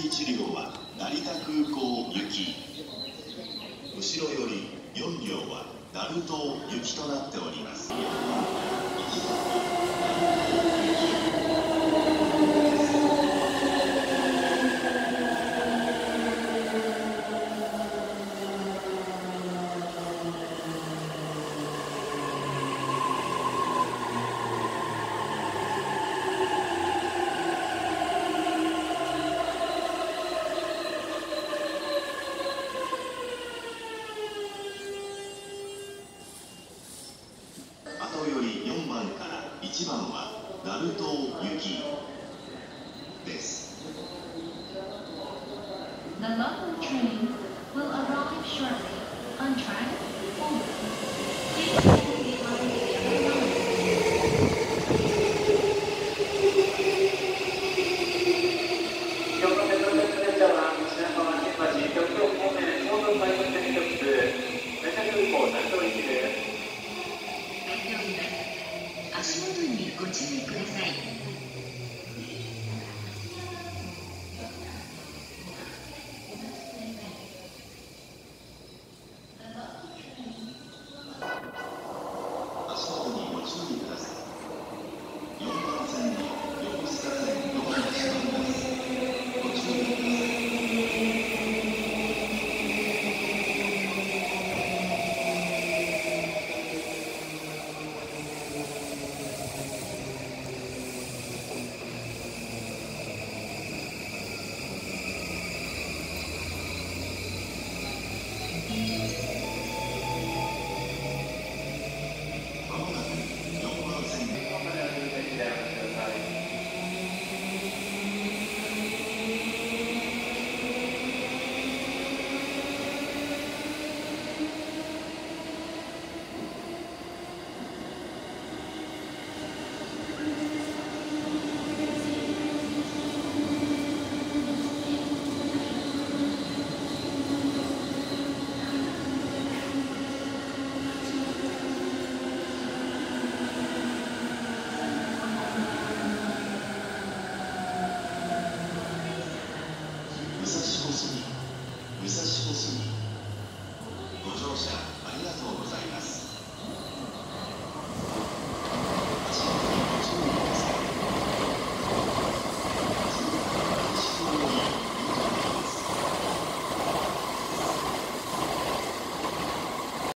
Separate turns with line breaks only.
1両は成田空港行き、後ろより4両は鳴門行きとなっております。後より4番から1番は鳴門行きです。
The local train will arrive shortly on track 4. Please stand behind the other line.
京都メトロ電車は品川新橋東京方面高速快速電特急成田空港鳴門行きです。
足元にご注意ください。